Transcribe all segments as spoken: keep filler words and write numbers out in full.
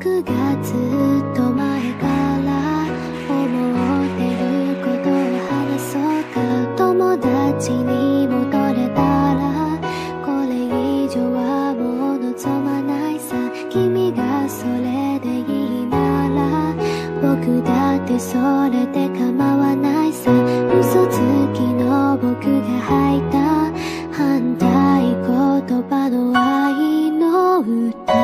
僕がずっと前から思ってることを話そうか。友達に戻れたらこれ以上はもう望まないさ。君がそれでいいなら僕だってそれで構わないさ。嘘つきの僕が吐いた反対言葉の愛の歌。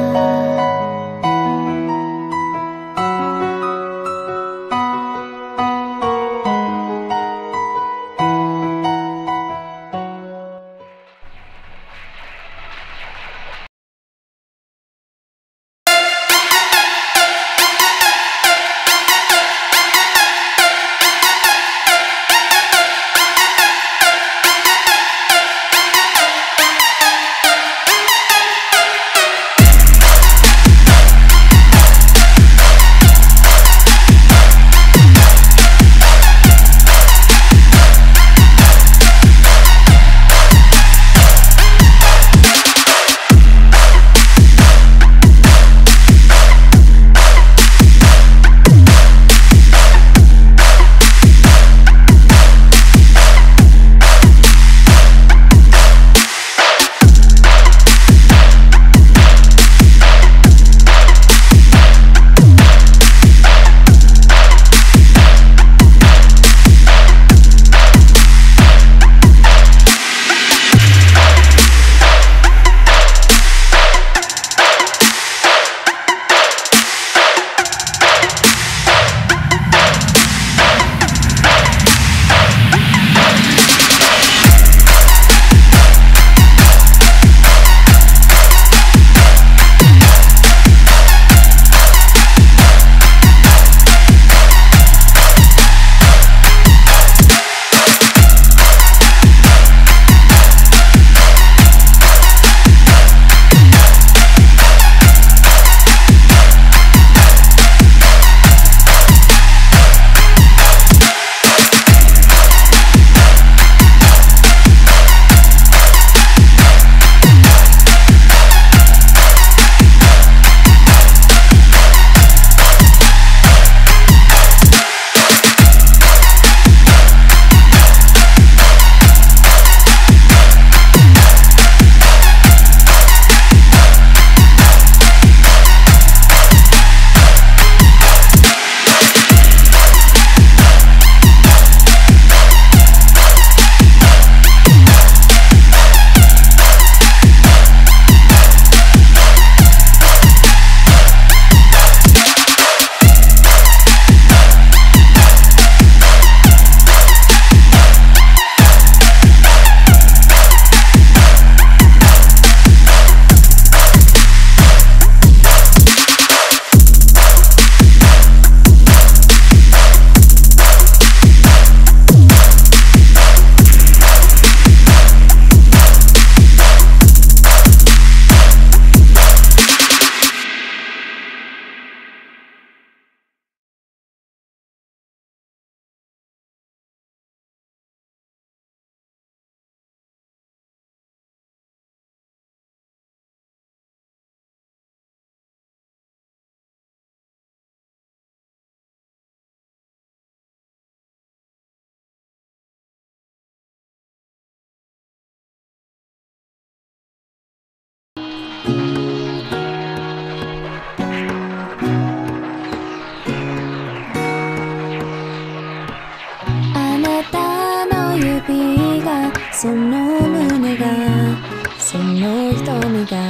その胸がその瞳が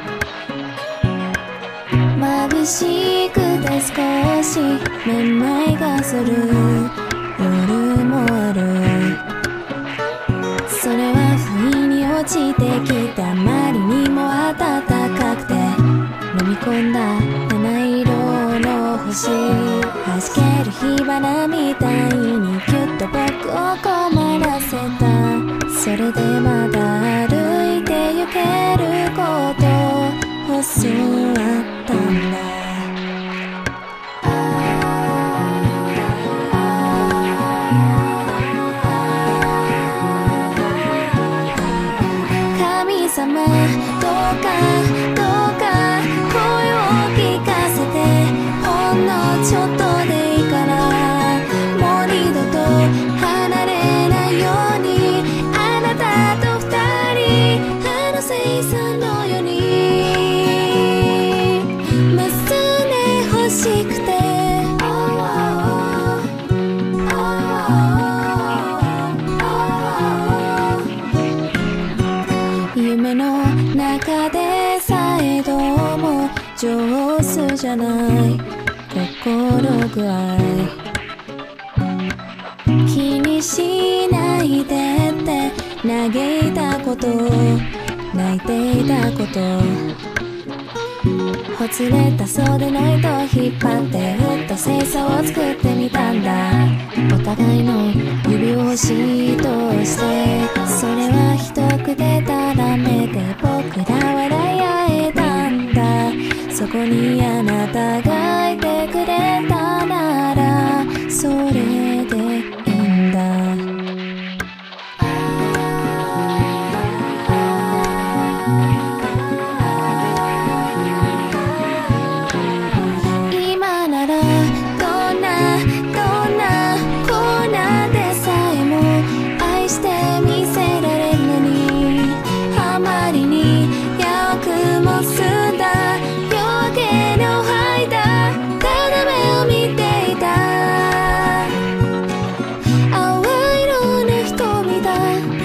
眩しくて少しめまいがする夜もある。それは不意に落ちてきてあまりにも暖かくて飲み込んだ七色の星弾ける火花みたいにキュッと僕を困らせた。それでまだ歩いて行けることを教わったんだ。神様どうかどうか声を聞かじゃない心具合気にしないでって嘆いたこと泣いていたことほつれた袖の糸を引っ張ってふっと星座を作ってみたんだお互いの指をしとしてそれは一口でたらめて僕ら笑い合えたんだそこにあなたがいてくれたならそれでいいんだ今ならどんなどんなこんなでさえも愛してみせられるのにあまりによくも澄んだ夜明けの間ただ目を見ていた淡い色の瞳だ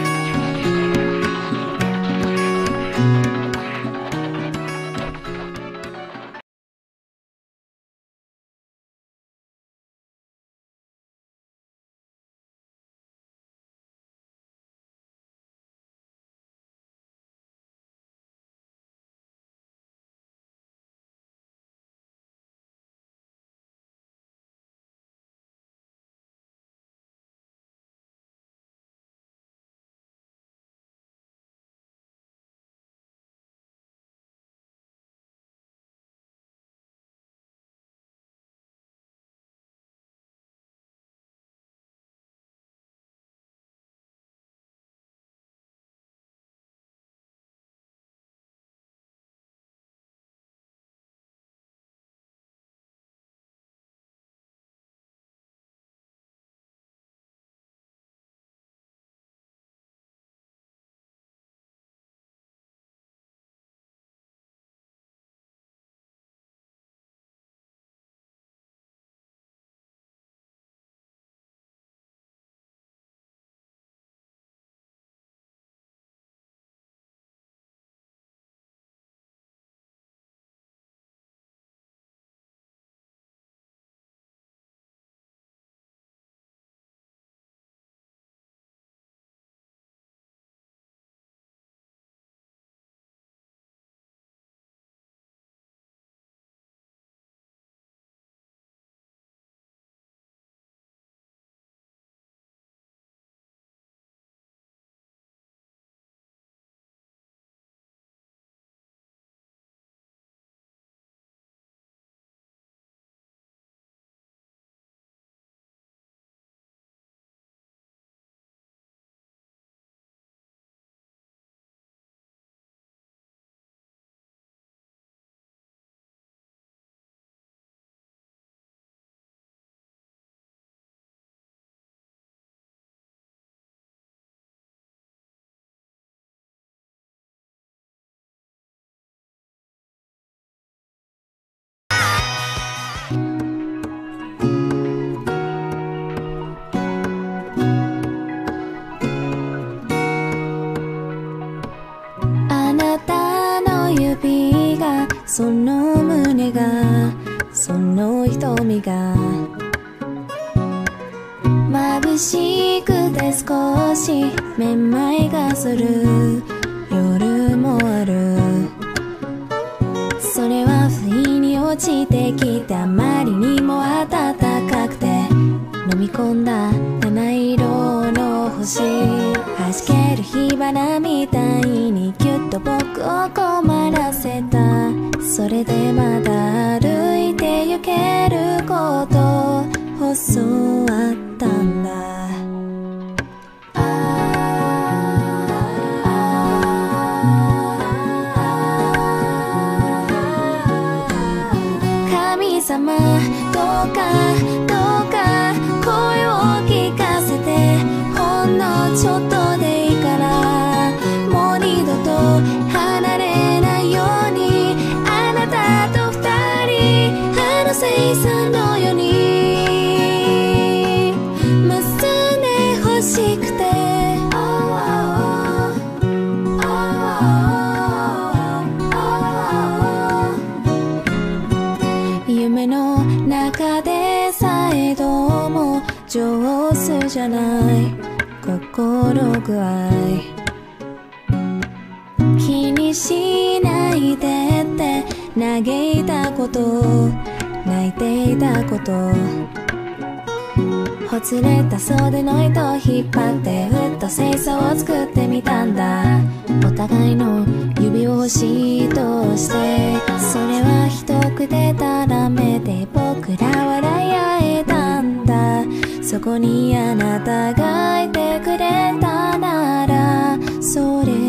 あなたの指がその胸がその瞳が眩しくて少しめまいがする夜もあるそれは不意に落ちてきてあまりにも暖かくて飲み込んだ七色の星弾ける火花みたいにぎゅっと僕を困らせたそれでまだ歩いて行けること教わったんだ神様どうかどうか声を聞かせてほんのちょっとでいいからもう二度と離れないようにあなたと二人あの星座のように結んで欲しくて夢の中でさえどうも上手じゃない心具合気にしないでって嘆いたこと泣いていたことほつれた袖の糸を引っ張ってふっと清掃を作ってみたんだお互いの指を押しとしてそれは一口でたらめて僕ら笑い合えたんだそこにあなたがいてくれたならそれ